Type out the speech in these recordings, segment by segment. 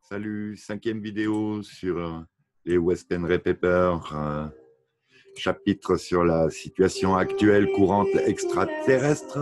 Salut, cinquième vidéo sur les West Henry Papers, chapitre sur la situation actuelle courante extraterrestre.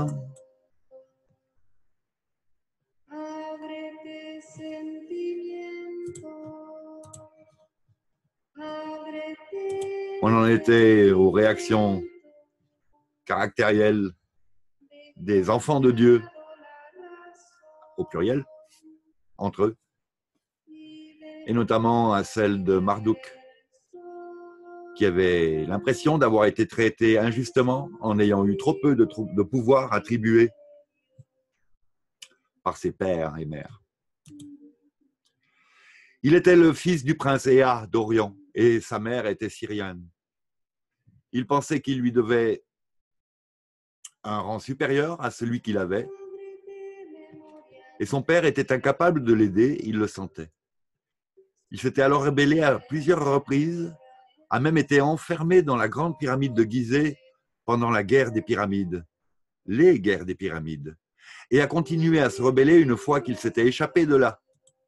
On en était aux réactions caractérielles des enfants de Dieu, au pluriel, entre eux, et notamment à celle de Marduk, qui avait l'impression d'avoir été traité injustement en ayant eu trop peu de pouvoir attribué par ses pères et mères. Il était le fils du prince Ea d'Orient et sa mère était syrienne. Il pensait qu'il lui devait un rang supérieur à celui qu'il avait et son père était incapable de l'aider, il le sentait. Il s'était alors rébellé à plusieurs reprises, a même été enfermé dans la grande pyramide de Gizeh pendant la guerre des pyramides, les guerres des pyramides, et a continué à se rebeller une fois qu'il s'était échappé de là.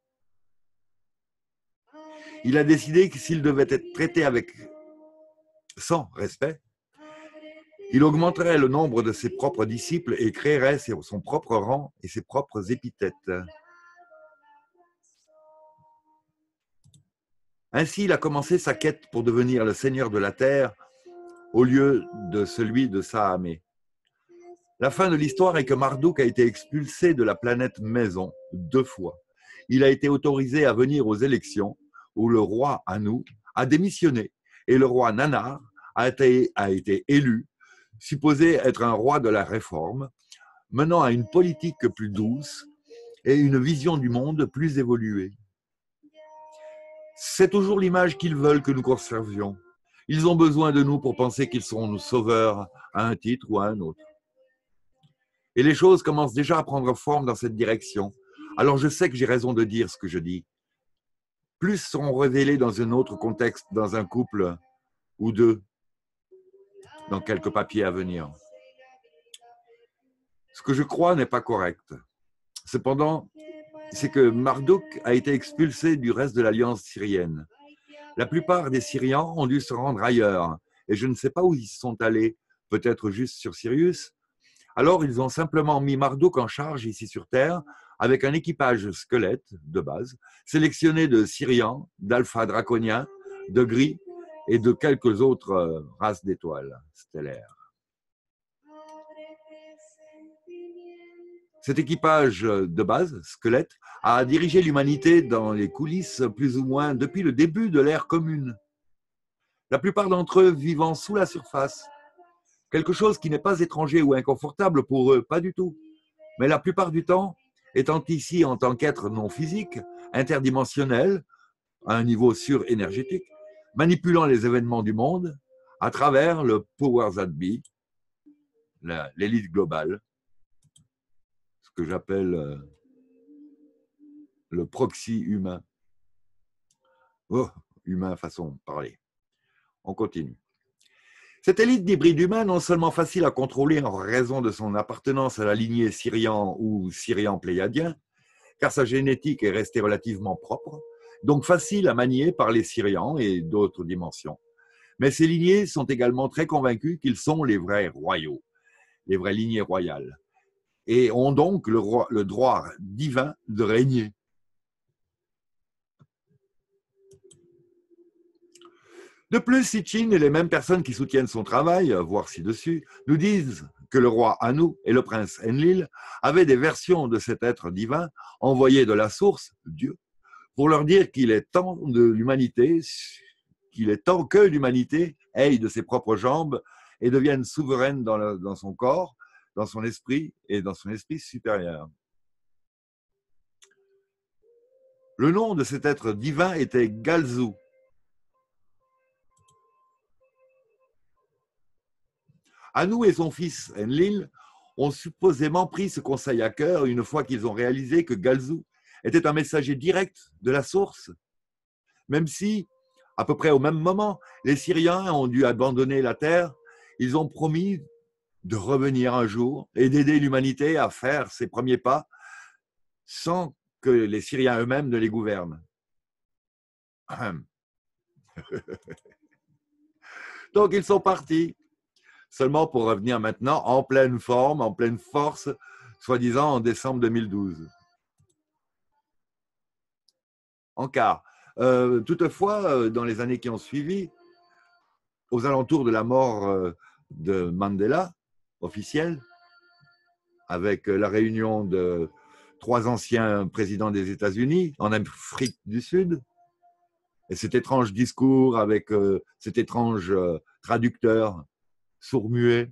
Il a décidé que s'il devait être traité sans respect, il augmenterait le nombre de ses propres disciples et créerait son propre rang et ses propres épithètes. Ainsi, il a commencé sa quête pour devenir le seigneur de la terre au lieu de celui de Sahamé. La fin de l'histoire est que Marduk a été expulsé de la planète Maison 2 fois. Il a été autorisé à venir aux élections où le roi Anu a démissionné et le roi Nanar a été élu, supposé être un roi de la réforme, menant à une politique plus douce et une vision du monde plus évoluée. C'est toujours l'image qu'ils veulent que nous conservions. Ils ont besoin de nous pour penser qu'ils seront nos sauveurs à un titre ou à un autre. Et les choses commencent déjà à prendre forme dans cette direction. Alors je sais que j'ai raison de dire ce que je dis. Plus seront révélés dans un autre contexte, dans un couple ou deux, dans quelques papiers à venir. Ce que je crois n'est pas correct. Cependant, c'est que Marduk a été expulsé du reste de l'alliance syrienne. La plupart des Syriens ont dû se rendre ailleurs, et je ne sais pas où ils sont allés, peut-être juste sur Sirius. Alors, ils ont simplement mis Marduk en charge ici sur Terre, avec un équipage squelette de base, sélectionné de Syriens, d'alpha draconiens, de gris et de quelques autres races d'étoiles stellaires. Cet équipage de base, squelette, a dirigé l'humanité dans les coulisses plus ou moins depuis le début de l'ère commune. La plupart d'entre eux vivant sous la surface. Quelque chose qui n'est pas étranger ou inconfortable pour eux, pas du tout. Mais la plupart du temps, étant ici en tant qu'être non physique, interdimensionnel, à un niveau surénergétique, manipulant les événements du monde à travers le powers that be, l'élite globale, ce que j'appelle le proxy humain. Oh, humain façon de parler. On continue. Cette élite d'hybrides humains, non seulement facile à contrôler en raison de son appartenance à la lignée syrian ou syrian-pléiadien, car sa génétique est restée relativement propre, donc facile à manier par les Syrians et d'autres dimensions. Mais ces lignées sont également très convaincus qu'ils sont les vrais royaux, les vraies lignées royales, et ont donc le droit divin de régner. De plus, Sitchin et les mêmes personnes qui soutiennent son travail, voire ci-dessus, nous disent que le roi Anu et le prince Enlil avaient des versions de cet être divin envoyées de la source, Dieu, pour leur dire qu'il est temps de l'humanité, qu'il est temps que l'humanité aille de ses propres jambes et devienne souveraine dans son corps, dans son esprit et dans son esprit supérieur. Le nom de cet être divin était Galzu. Anu et son fils Enlil ont supposément pris ce conseil à cœur une fois qu'ils ont réalisé que Galzu était un messager direct de la source. Même si, à peu près au même moment, les Syriens ont dû abandonner la terre, ils ont promis de revenir un jour et d'aider l'humanité à faire ses premiers pas sans que les Syriens eux-mêmes ne les gouvernent. Donc, ils sont partis, seulement pour revenir maintenant en pleine forme, en pleine force, soi-disant en décembre 2012. En quart. Toutefois, dans les années qui ont suivi, aux alentours de la mort de Mandela, officielle, avec la réunion de 3 anciens présidents des États-Unis en Afrique du Sud, et cet étrange discours avec cet étrange traducteur sourd-muet,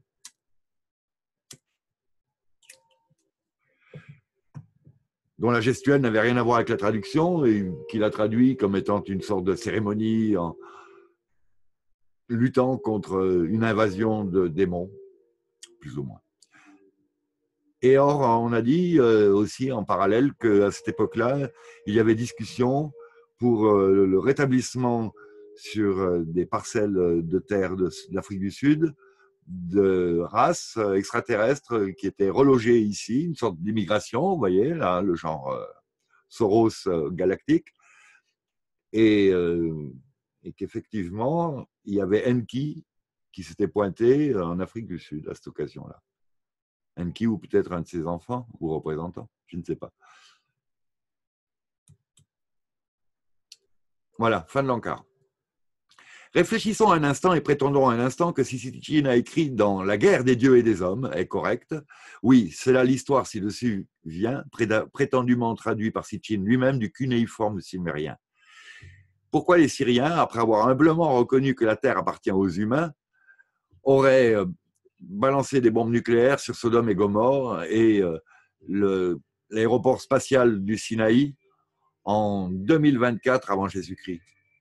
dont la gestuelle n'avait rien à voir avec la traduction et qu'il a traduit comme étant une sorte de cérémonie en luttant contre une invasion de démons, plus ou moins. Et or, on a dit aussi en parallèle qu'à cette époque-là, il y avait discussion pour le rétablissement sur des parcelles de terre d'Afrique du Sud de races extraterrestres qui étaient relogées ici, une sorte d'immigration, vous voyez, là, le genre Soros galactique, et qu'effectivement, il y avait Enki qui s'était pointé en Afrique du Sud à cette occasion-là. Enki ou peut-être un de ses enfants ou représentants, je ne sais pas. Voilà, fin de l'encart. Réfléchissons un instant et prétendons un instant que si Sitchin a écrit dans La guerre des dieux et des hommes est correcte. Oui, c'est là l'histoire ci-dessus vient, prétendument traduit par Sitchin lui-même du cunéiforme sumérien. Pourquoi les Syriens, après avoir humblement reconnu que la Terre appartient aux humains, auraient balancé des bombes nucléaires sur Sodome et Gomorrhe et l'aéroport spatial du Sinaï en 2024 avant Jésus-Christ?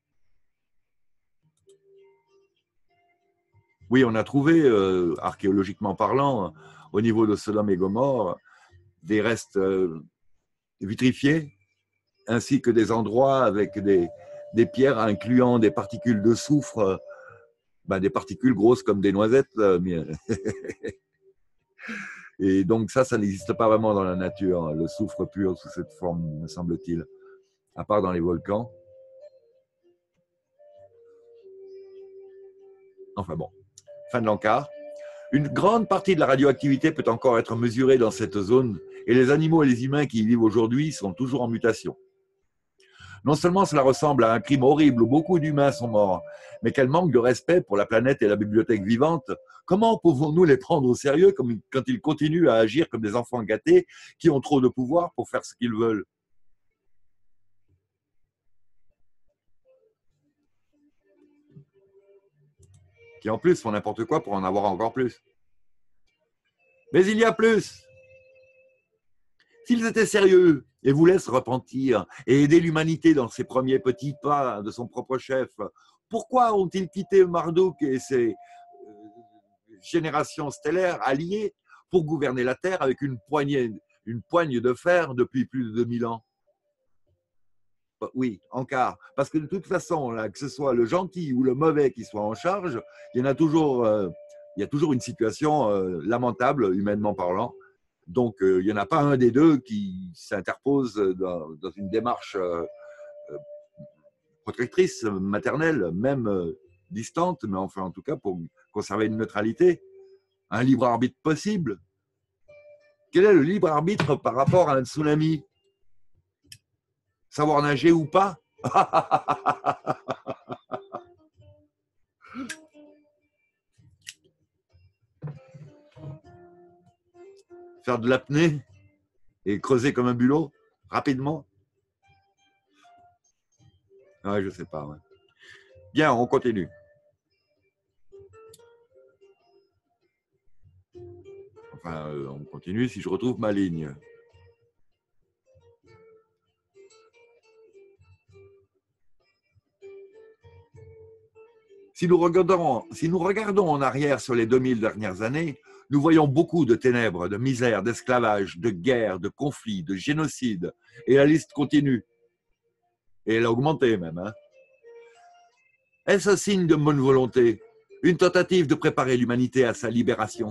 Oui, on a trouvé, archéologiquement parlant, au niveau de Sodome et Gomorrhe, des restes vitrifiés, ainsi que des endroits avec des pierres incluant des particules de soufre, des particules grosses comme des noisettes. Et donc ça n'existe pas vraiment dans la nature, le soufre pur sous cette forme, me semble-t-il, à part dans les volcans. Enfin bon, fin de l'encart. Une grande partie de la radioactivité peut encore être mesurée dans cette zone et les animaux et les humains qui y vivent aujourd'hui sont toujours en mutation. Non seulement cela ressemble à un crime horrible où beaucoup d'humains sont morts, mais quel manque de respect pour la planète et la bibliothèque vivante. Comment pouvons-nous les prendre au sérieux quand ils continuent à agir comme des enfants gâtés qui ont trop de pouvoir pour faire ce qu'ils veulent? Qui en plus font n'importe quoi pour en avoir encore plus. Mais il y a plus. S'ils étaient sérieux et voulaient se repentir et aider l'humanité dans ses premiers petits pas de son propre chef, pourquoi ont-ils quitté Marduk et ses générations stellaires alliées pour gouverner la Terre avec une poigne de fer depuis plus de 2000 ans? Oui, en quart. Parce que de toute façon, là, que ce soit le gentil ou le mauvais qui soit en charge, il y a toujours une situation lamentable, humainement parlant. Donc, il n'y en a pas un des deux qui s'interpose dans une démarche protectrice, maternelle, même distante, mais enfin, en tout cas, pour conserver une neutralité, un libre arbitre possible. Quel est le libre arbitre par rapport à un tsunami? Savoir nager ou pas? Faire de l'apnée et creuser comme un bulot rapidement? Ouais, je sais pas. Ouais. Bien, on continue. Enfin, on continue si je retrouve ma ligne. Si nous regardons en arrière sur les 2000 dernières années, nous voyons beaucoup de ténèbres, de misère, d'esclavage, de guerre, de conflits, de génocide. Et la liste continue. Et elle a augmenté même. Hein. Est-ce un signe de bonne volonté? Une tentative de préparer l'humanité à sa libération?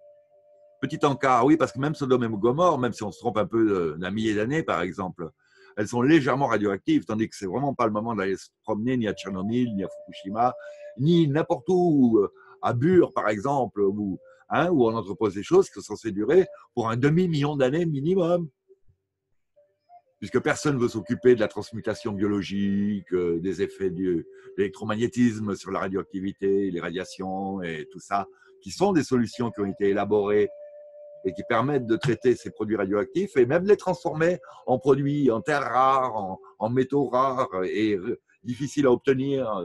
Petit encart, oui, parce que même Sodome et Gomorrhe, même si on se trompe un peu d'un millier d'années, par exemple, elles sont légèrement radioactives, tandis que c'est vraiment pas le moment d'aller se promener ni à Tchernobyl, ni à Fukushima, ni n'importe où, à Bure par exemple, où on entrepose des choses qui sont censées durer pour un demi-million d'années minimum. Puisque personne ne veut s'occuper de la transmutation biologique, des effets de l'électromagnétisme sur la radioactivité, les radiations et tout ça, qui sont des solutions qui ont été élaborées et qui permettent de traiter ces produits radioactifs et même de les transformer en produits en terres rares, en métaux rares et difficiles à obtenir.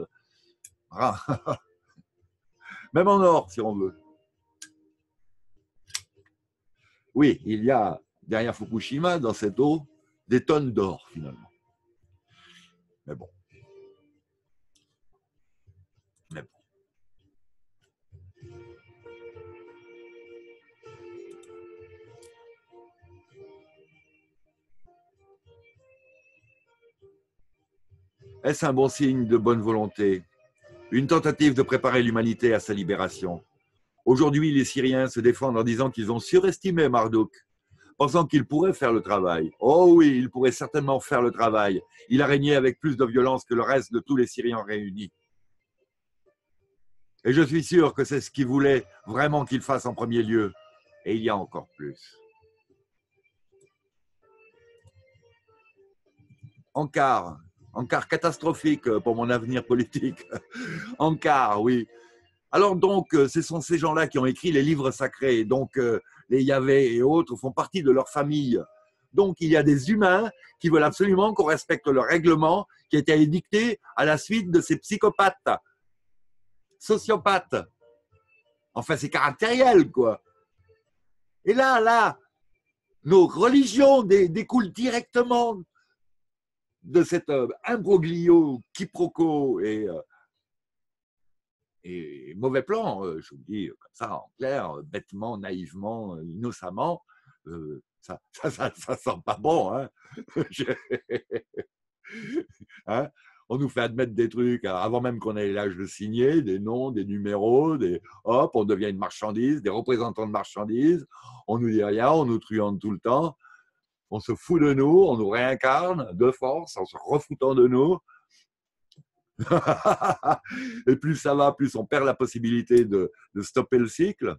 Même en or, si on veut. Oui, il y a derrière Fukushima, dans cette eau, des tonnes d'or, finalement. Mais bon. Est-ce un bon signe de bonne volonté? Une tentative de préparer l'humanité à sa libération. Aujourd'hui, les Syriens se défendent en disant qu'ils ont surestimé Marduk, pensant qu'il pourrait faire le travail. Oh oui, il pourrait certainement faire le travail. Il a régné avec plus de violence que le reste de tous les Syriens réunis. Et je suis sûr que c'est ce qu'il voulait vraiment qu'il fasse en premier lieu. Et il y a encore plus. Ankar catastrophique pour mon avenir politique. Ankar, oui. Alors donc, ce sont ces gens-là qui ont écrit les livres sacrés. Donc, les Yahvé et autres font partie de leur famille. Donc, il y a des humains qui veulent absolument qu'on respecte le règlement qui a été édicté à la suite de ces psychopathes, sociopathes. Enfin, c'est caractériel, quoi. Et là, nos religions découlent directement de cet imbroglio, quiproquo et mauvais plan, je vous le dis comme ça en clair, bêtement, naïvement, innocemment, ça sent pas bon. Hein. Hein, on nous fait admettre des trucs avant même qu'on ait l'âge de signer, des noms, des numéros, hop, on devient une marchandise, des représentants de marchandises, on nous dit rien, on nous truande tout le temps, on se fout de nous, on nous réincarne de force en se refoutant de nous. Et plus ça va, plus on perd la possibilité de stopper le cycle.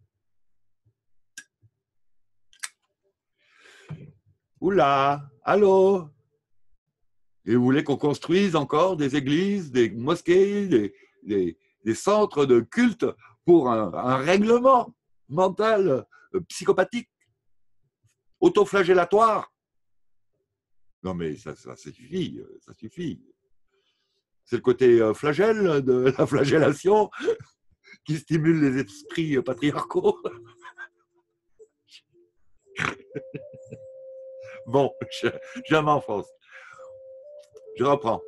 Oula, allô? Et vous voulez qu'on construise encore des églises, des mosquées, des centres de culte pour un règlement mental psychopathique, autoflagellatoire? Non mais ça suffit, ça suffit. C'est le côté flagelle de la flagellation qui stimule les esprits patriarcaux. Bon, je m'enfonce. Je reprends.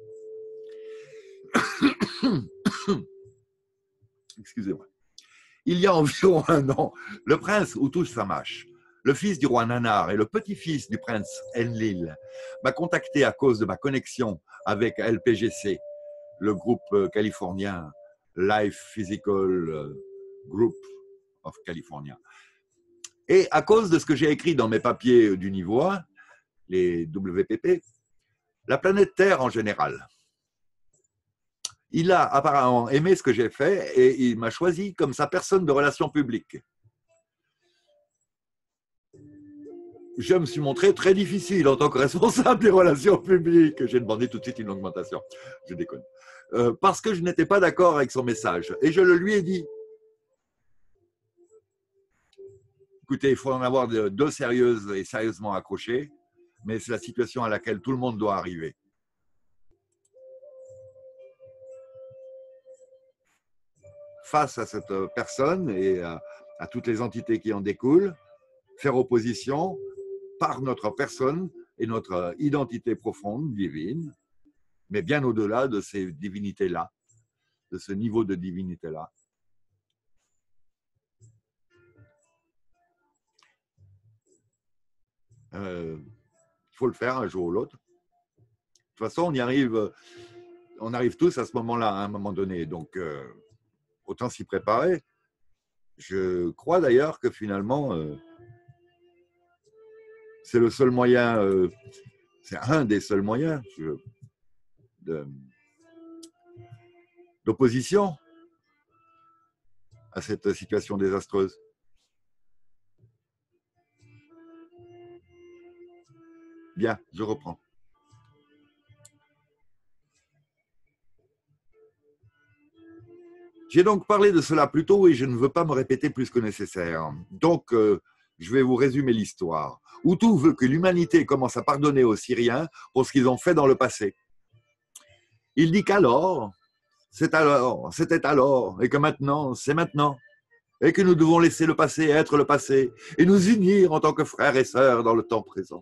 Excusez-moi. Il y a environ un an, le prince Utush Samash, le fils du roi Nanar et le petit-fils du prince Enlil, m'a contacté à cause de ma connexion avec LPGC, le groupe californien Life Physical Group of California. Et à cause de ce que j'ai écrit dans mes papiers du niveau 1, les WPP, la planète Terre en général. Il a apparemment aimé ce que j'ai fait et il m'a choisi comme sa personne de relations publiques. Je me suis montré très difficile en tant que responsable des relations publiques. J'ai demandé tout de suite une augmentation. Je déconne. Parce que je n'étais pas d'accord avec son message. Et je le lui ai dit. Écoutez, il faut en avoir deux sérieuses et sérieusement accrochées, mais c'est la situation à laquelle tout le monde doit arriver. Face à cette personne et à toutes les entités qui en découlent, faire opposition par notre personne et notre identité profonde, divine, mais bien au-delà de ces divinités-là, de ce niveau de divinité-là. Il faut le faire un jour ou l'autre. De toute façon, on arrive tous à ce moment-là, à un moment donné. Donc, autant s'y préparer. Je crois d'ailleurs que finalement, c'est le seul moyen C'est un des seuls moyens d'opposition à cette situation désastreuse. Bien, je reprends. J'ai donc parlé de cela plus tôt et je ne veux pas me répéter plus que nécessaire. Donc, je vais vous résumer l'histoire. Hutu veut que l'humanité commence à pardonner aux Syriens pour ce qu'ils ont fait dans le passé. Il dit qu'alors, c'était alors, et que maintenant, c'est maintenant, et que nous devons laisser le passé être le passé, et nous unir en tant que frères et sœurs dans le temps présent.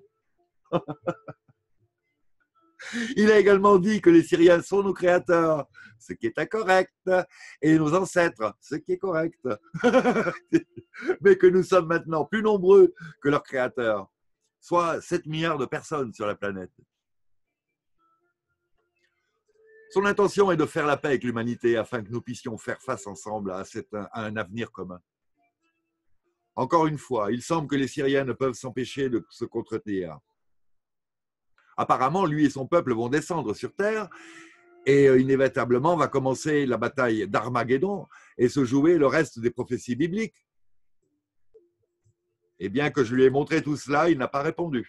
Il a également dit que les Syriens sont nos créateurs, ce qui est incorrect, et nos ancêtres, ce qui est correct. Mais que nous sommes maintenant plus nombreux que leurs créateurs, soit 7 milliards de personnes sur la planète. Son intention est de faire la paix avec l'humanité afin que nous puissions faire face ensemble à un avenir commun. Encore une fois, il semble que les Syriens ne peuvent s'empêcher de se contredire. Apparemment, lui et son peuple vont descendre sur Terre et inévitablement va commencer la bataille d'Armageddon et se jouer le reste des prophéties bibliques. Et bien que je lui ai montré tout cela, il n'a pas répondu.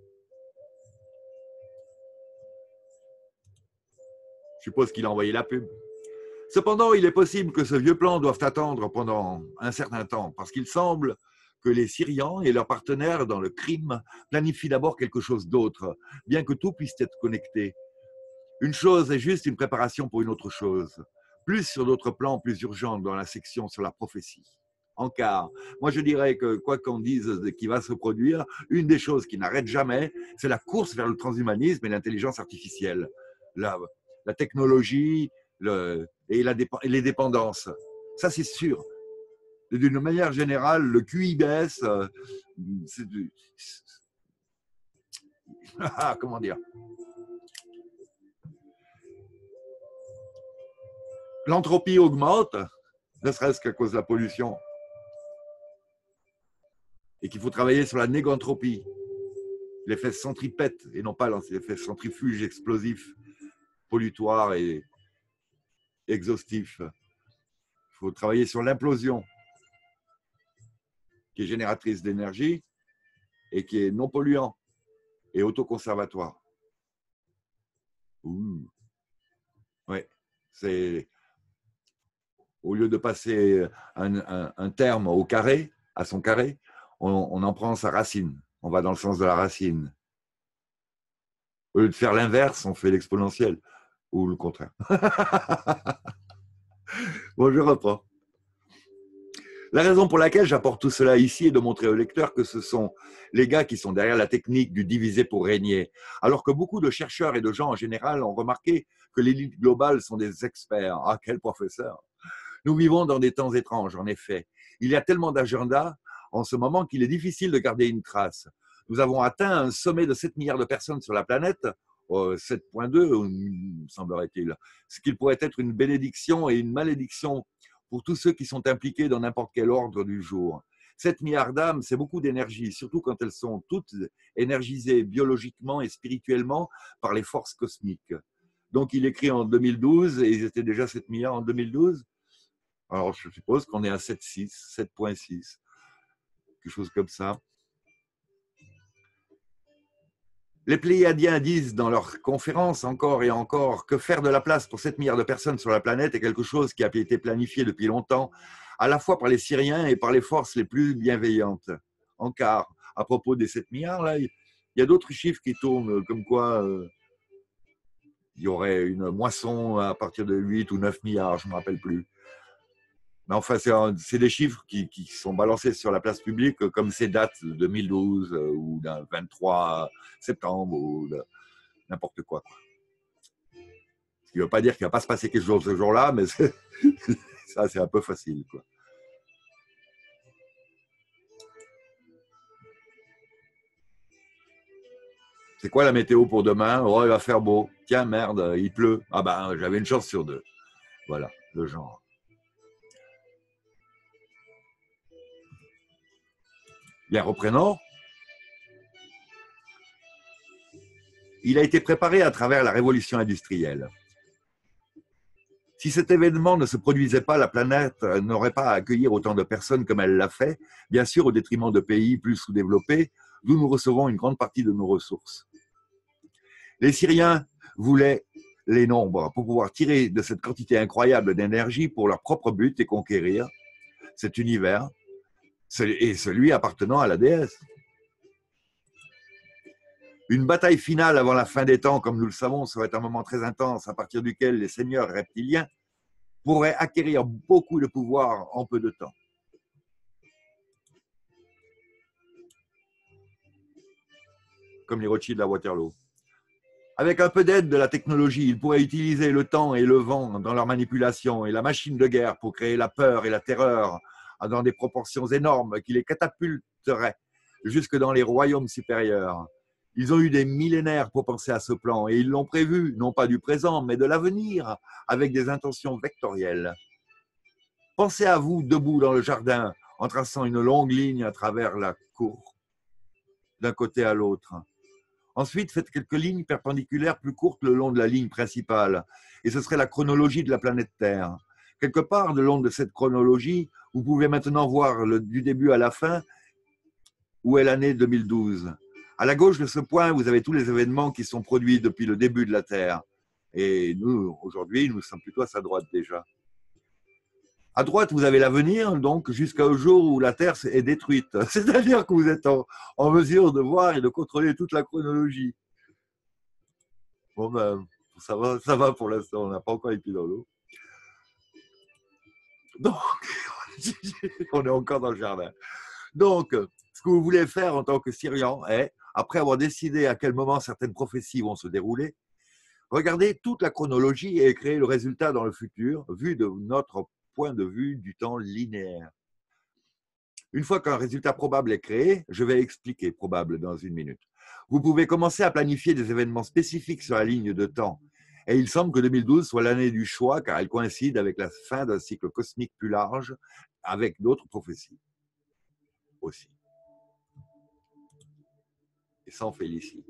Je suppose qu'il a envoyé la pub. Cependant, il est possible que ce vieux plan doive attendre pendant un certain temps, parce qu'il semble que les Syriens et leurs partenaires dans le crime planifient d'abord quelque chose d'autre, bien que tout puisse être connecté. Une chose est juste une préparation pour une autre chose, plus sur d'autres plans plus urgents dans la section sur la prophétie. En quart, moi je dirais que quoi qu'on dise de qui va se produire, une des choses qui n'arrête jamais, c'est la course vers le transhumanisme et l'intelligence artificielle. La technologie et les dépendances. Ça c'est sûr. D'une manière générale, le QI baisse. Comment dire? L'entropie augmente, ne serait-ce qu'à cause de la pollution. Et qu'il faut travailler sur la négantropie, l'effet centripète, et non pas l'effet centrifuge explosif, pollutoire et exhaustif. Il faut travailler sur l'implosion, qui est génératrice d'énergie et qui est non polluant et autoconservatoire. Ouais, c'est au lieu de passer un terme au carré, à son carré, on en prend sa racine. On va dans le sens de la racine. Au lieu de faire l'inverse, on fait l'exponentielle ou le contraire. Bon, je reprends. La raison pour laquelle j'apporte tout cela ici est de montrer au lecteur que ce sont les gars qui sont derrière la technique du diviser pour régner, alors que beaucoup de chercheurs et de gens en général ont remarqué que l'élite globale sont des experts. Ah, quel professeur! Nous vivons dans des temps étranges, en effet. Il y a tellement d'agendas en ce moment qu'il est difficile de garder une trace. Nous avons atteint un sommet de 7 milliards de personnes sur la planète, 7,2, semblerait-il, ce qui pourrait être une bénédiction et une malédiction pour tous ceux qui sont impliqués dans n'importe quel ordre du jour. 7 milliards d'âmes, c'est beaucoup d'énergie, surtout quand elles sont toutes énergisées biologiquement et spirituellement par les forces cosmiques. Donc il écrit en 2012, et ils étaient déjà 7 milliards en 2012. Alors je suppose qu'on est à 7,6, 7,6, quelque chose comme ça. Les Pléiadiens disent dans leurs conférences encore et encore que faire de la place pour 7 milliards de personnes sur la planète est quelque chose qui a été planifié depuis longtemps, à la fois par les Syriens et par les forces les plus bienveillantes. En quart, à propos des 7 milliards, là, il y a d'autres chiffres qui tournent, comme quoi il y aurait une moisson à partir de 8 ou 9 milliards, je ne me rappelle plus. Mais enfin, c'est des chiffres qui sont balancés sur la place publique comme ces dates de 2012 ou d'un 23 septembre ou n'importe quoi. Ce qui ne veut pas dire qu'il ne va pas se passer quelque chose ce jour-là, mais ça, c'est un peu facile, quoi. C'est quoi la météo pour demain? Oh, il va faire beau. Tiens, merde, il pleut. Ah ben, j'avais une chance sur 2. Voilà, le genre. Bien, reprenons. Il a été préparé à travers la révolution industrielle. Si cet événement ne se produisait pas, la planète n'aurait pas à accueillir autant de personnes comme elle l'a fait, bien sûr au détriment de pays plus sous-développés, d'où nous recevons une grande partie de nos ressources. Les Syriens voulaient les nombres pour pouvoir tirer de cette quantité incroyable d'énergie pour leur propre but et conquérir cet univers, et celui appartenant à la déesse. Une bataille finale avant la fin des temps, comme nous le savons, serait un moment très intense à partir duquel les seigneurs reptiliens pourraient acquérir beaucoup de pouvoir en peu de temps. Comme les Rothschild à Waterloo. Avec un peu d'aide de la technologie, ils pourraient utiliser le temps et le vent dans leur manipulation et la machine de guerre pour créer la peur et la terreur dans des proportions énormes qui les catapulteraient jusque dans les royaumes supérieurs. Ils ont eu des millénaires pour penser à ce plan et ils l'ont prévu, non pas du présent, mais de l'avenir, avec des intentions vectorielles. Pensez à vous debout dans le jardin en traçant une longue ligne à travers la cour, d'un côté à l'autre. Ensuite, faites quelques lignes perpendiculaires plus courtes le long de la ligne principale, et ce serait la chronologie de la planète Terre. Quelque part, le long de cette chronologie, vous pouvez maintenant voir du début à la fin où est l'année 2012. À la gauche de ce point, vous avez tous les événements qui sont produits depuis le début de la Terre. Et nous, aujourd'hui, nous sommes plutôt à sa droite déjà. À droite, vous avez l'avenir, donc jusqu'au jour où la Terre est détruite. C'est-à-dire que vous êtes en mesure de voir et de contrôler toute la chronologie. Bon, ben, ça va pour l'instant, on n'a pas encore les pieds dans l'eau. Donc, on est encore dans le jardin. Donc, ce que vous voulez faire en tant que Syrian est, après avoir décidé à quel moment certaines prophéties vont se dérouler, regarder toute la chronologie et créer le résultat dans le futur, vu de notre point de vue du temps linéaire. Une fois qu'un résultat probable est créé, je vais expliquer probable dans une minute. Vous pouvez commencer à planifier des événements spécifiques sur la ligne de temps. Et il semble que 2012 soit l'année du choix, car elle coïncide avec la fin d'un cycle cosmique plus large, avec d'autres prophéties aussi. Et sans féliciter.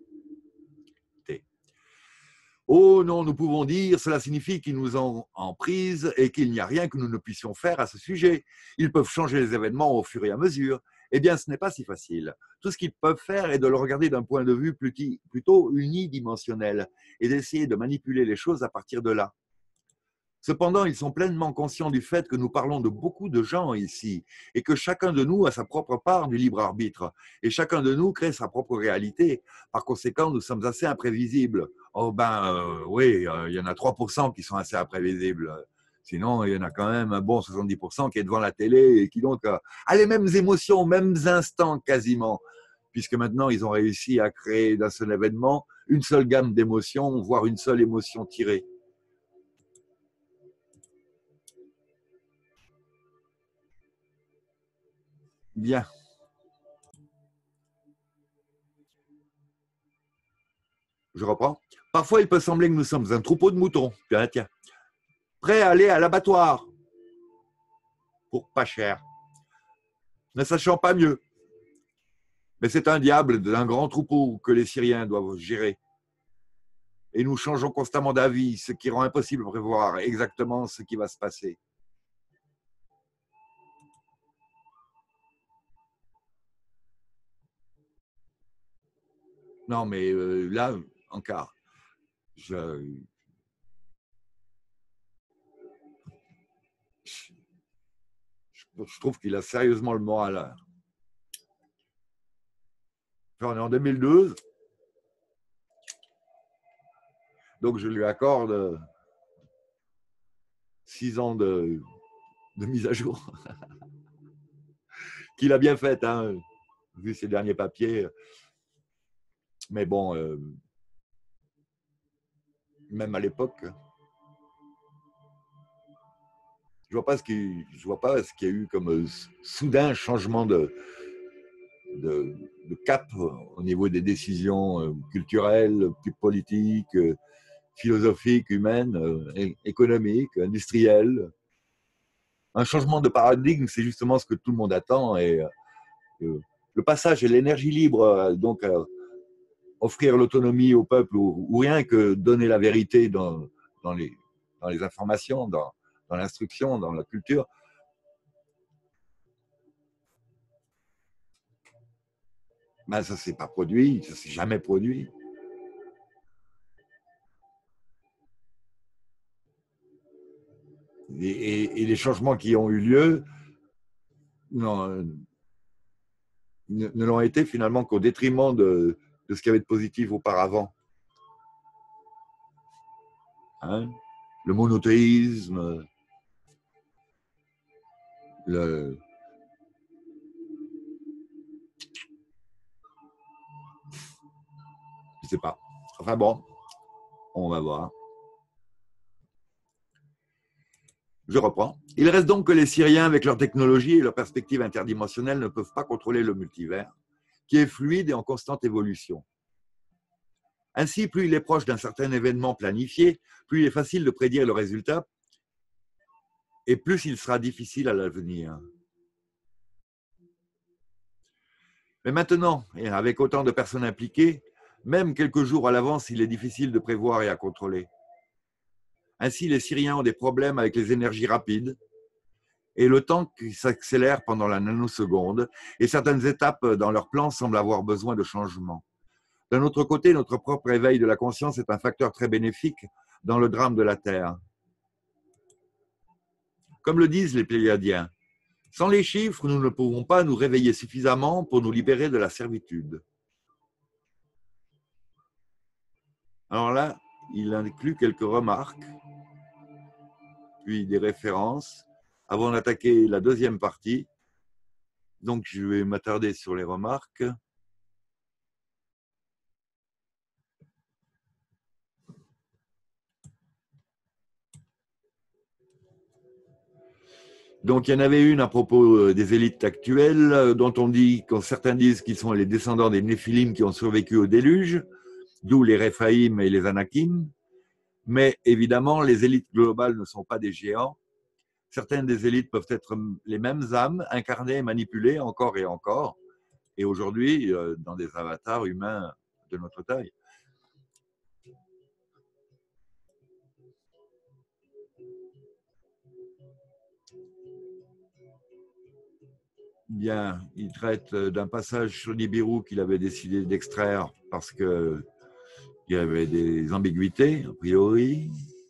Oh non, nous pouvons dire, cela signifie qu'ils nous ont en prise et qu'il n'y a rien que nous ne puissions faire à ce sujet. Ils peuvent changer les événements au fur et à mesure. Eh bien, ce n'est pas si facile. Tout ce qu'ils peuvent faire est de le regarder d'un point de vue plutôt unidimensionnel et d'essayer de manipuler les choses à partir de là. Cependant, ils sont pleinement conscients du fait que nous parlons de beaucoup de gens ici et que chacun de nous a sa propre part du libre arbitre et chacun de nous crée sa propre réalité. Par conséquent, nous sommes assez imprévisibles. Oh oui, il y en a 3% qui sont assez imprévisibles. Sinon, il y en a quand même un bon 70% qui est devant la télé et qui donc a les mêmes émotions, aux mêmes instants quasiment, puisque maintenant, ils ont réussi à créer d'un seul événement une seule gamme d'émotions, voire une seule émotion tirée. Bien. Je reprends. Parfois, il peut sembler que nous sommes un troupeau de moutons, tiens, prêts à aller à l'abattoir pour pas cher, ne sachant pas mieux. Mais c'est un diable d'un grand troupeau que les Syriens doivent gérer. Et nous changeons constamment d'avis, ce qui rend impossible de prévoir exactement ce qui va se passer. Non, mais là, encore, je trouve qu'il a sérieusement le moral. On est en 2012, donc je lui accorde 6 ans de mise à jour, qu'il a bien fait, hein, vu ses derniers papiers. Mais bon, même à l'époque, je vois pas ce qu'il y a eu comme soudain changement de cap au niveau des décisions culturelles, politiques, philosophiques, humaines, économiques, industrielles. Un changement de paradigme, c'est justement ce que tout le monde attend. Et le passage de l'énergie libre donc offrir l'autonomie au peuple ou rien que donner la vérité dans les informations, dans l'instruction, dans la culture, ben ça ne s'est pas produit, ça ne s'est jamais produit. Et les changements qui ont eu lieu non, ne l'ont été finalement qu'au détriment de ce qu'il y avait de positif auparavant. Hein, le monothéisme, je ne sais pas. Enfin bon, on va voir. Je reprends. Il reste donc que les Syriens, avec leur technologie et leur perspective interdimensionnelle, ne peuvent pas contrôler le multivers, qui est fluide et en constante évolution. Ainsi, plus il est proche d'un certain événement planifié, plus il est facile de prédire le résultat et plus il sera difficile à l'avenir. Mais maintenant, et avec autant de personnes impliquées, même quelques jours à l'avance, il est difficile de prévoir et à contrôler. Ainsi, les Syriens ont des problèmes avec les énergies rapides et le temps qui s'accélère pendant la nanoseconde, et certaines étapes dans leur plan semblent avoir besoin de changement. D'un autre côté, notre propre éveil de la conscience est un facteur très bénéfique dans le drame de la Terre. Comme le disent les Pléiadiens, sans les chiffres, nous ne pouvons pas nous réveiller suffisamment pour nous libérer de la servitude. Alors là, il inclut quelques remarques, puis des références, avant d'attaquer la deuxième partie. Donc, je vais m'attarder sur les remarques. Donc, il y en avait une à propos des élites actuelles, dont on dit, quand certains disent qu'ils sont les descendants des Néphilim qui ont survécu au déluge, d'où les Réphaïm et les Anakim. Mais évidemment, les élites globales ne sont pas des géants. Certaines des élites peuvent être les mêmes âmes, incarnées et manipulées encore et encore, et aujourd'hui, dans des avatars humains de notre taille. Bien, il traite d'un passage sur Nibiru qu'il avait décidé d'extraire parce qu'il y avait des ambiguïtés, a priori.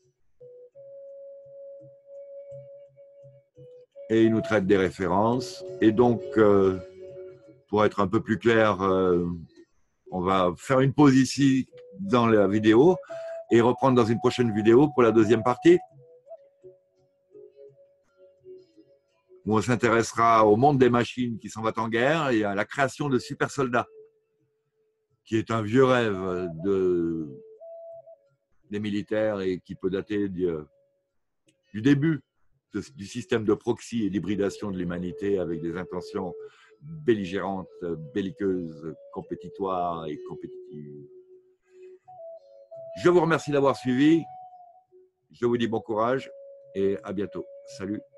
Et il nous traite des références. Et donc, pour être un peu plus clair, on va faire une pause ici dans la vidéo et reprendre dans une prochaine vidéo pour la deuxième partie, où on s'intéressera au monde des machines qui s'en va en guerre et à la création de super soldats, qui est un vieux rêve des militaires et qui peut dater du début du système de proxy et d'hybridation de l'humanité avec des intentions belligérantes, belliqueuses, compétitoires et compétitives. Je vous remercie d'avoir suivi. Je vous dis bon courage et à bientôt. Salut.